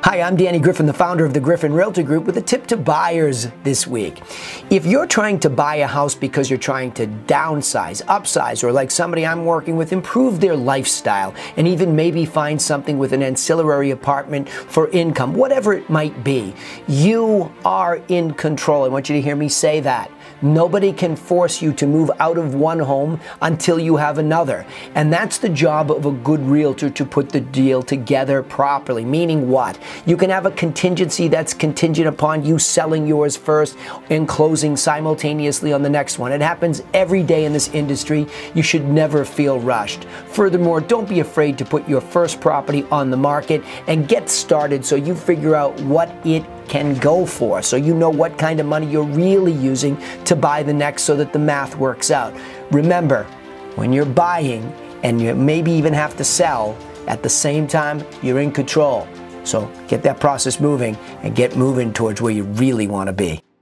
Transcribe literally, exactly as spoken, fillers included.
Hi, I'm Danny Griffin, the founder of the Griffin Realty Group, with a tip to buyers this week. If you're trying to buy a house because you're trying to downsize, upsize, or like somebody I'm working with, improve their lifestyle, and even maybe find something with an ancillary apartment for income, whatever it might be, you are in control. I want you to hear me say that. Nobody can force you to move out of one home until you have another. And that's the job of a good realtor, to put the deal together properly. Meaning what? You can have a contingency that's contingent upon you selling yours first and closing simultaneously on the next one. It happens every day in this industry. You should never feel rushed. Furthermore, don't be afraid to put your first property on the market and get started so you figure out what it can go for, so you know what kind of money you're really using to buy the next, so that the math works out. Remember, when you're buying and you maybe even have to sell at the same time, you're in control. So get that process moving and get moving towards where you really want to be.